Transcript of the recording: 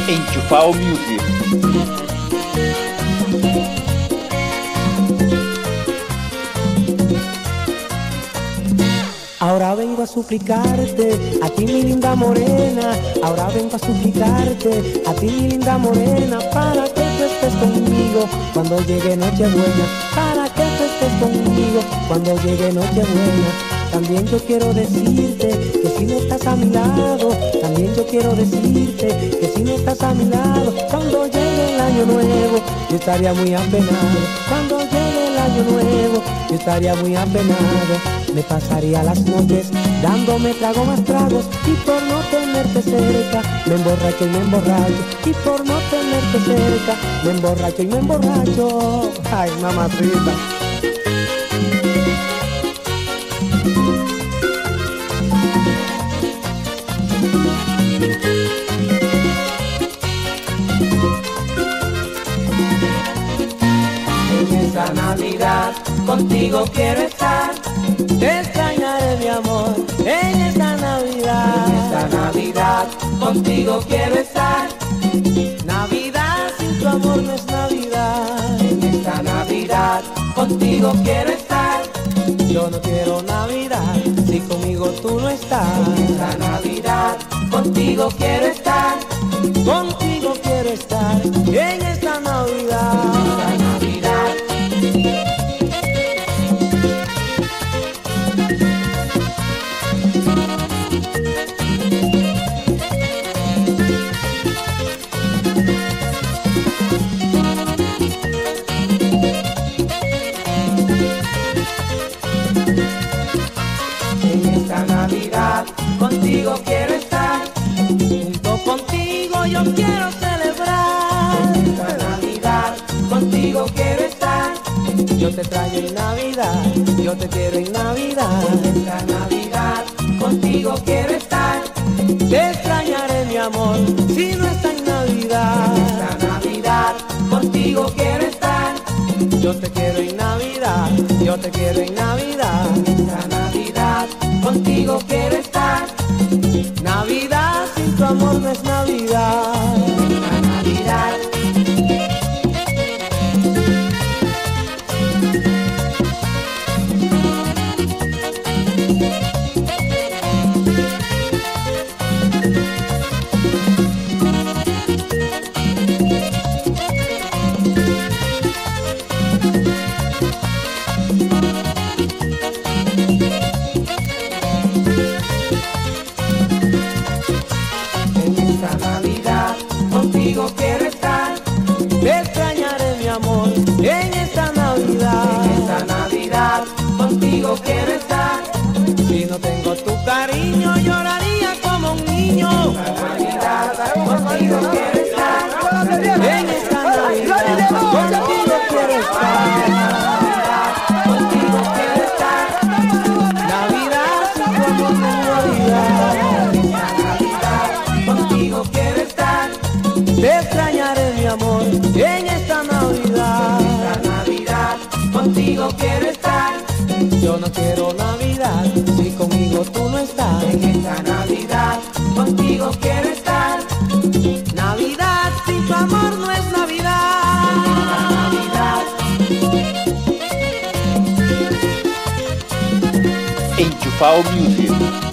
Enchufado Music. Ahora vengo a suplicarte, a ti mi linda morena. Ahora vengo a suplicarte, a ti mi linda morena, para que tú estés conmigo cuando llegue Nochebuena. Para que tú estés conmigo cuando llegue Nochebuena. También yo quiero decirte que si no estás a mi lado, también yo quiero decirte que si no estás a mi lado, cuando llegue el año nuevo, yo estaría muy apenado. Cuando llegue el año nuevo, yo estaría muy apenado. Me pasaría las noches dándome trago más tragos, y por no tenerte cerca me emborracho y me emborracho, y por no tenerte cerca me emborracho y me emborracho. Ay, mamacita. En esta Navidad contigo quiero estar. Te extrañaré, mi amor, en esta Navidad. En esta Navidad contigo quiero estar. Navidad sin tu amor no es Navidad. En esta Navidad contigo quiero estar. Yo no quiero Navidad si conmigo tú no estás. En esta Navidad contigo quiero estar. Contigo quiero estar en esta Navidad. En esta Navidad. En esta Navidad contigo quiero estar. Junto contigo yo quiero celebrar. En esta Navidad contigo quiero estar. Yo te traigo en Navidad, yo te quiero en Navidad. En esta Navidad contigo quiero estar. Te extrañaré, mi amor, si no está en Navidad. En esta Navidad contigo quiero estar. Yo te quiero en Navidad, yo te quiero en Navidad. En esta Navidad contigo quiero estar. Navidad sin tu amor no es Navidad. Esta Navidad. En esta Navidad contigo quiero estar. Te extrañaré, mi amor, en esta Navidad. En esta Navidad contigo quiero estar. Si no tengo tu cariño, lloraría como un niño. Esta Navidad contigo quiero estar. En esta Navidad, contigo quiero estar. Contigo quiero estar. Navidad sin tu amor no es Navidad. Esta Navidad contigo quiero estar. Te extrañaré, mi amor, en esta Navidad. Esta Navidad contigo quiero estar. Yo no quiero Navidad si conmigo tú no estás. En esta Navidad contigo quiero estar. Navidad sin tu amor no es Navidad. Navidad. Enchufado Music.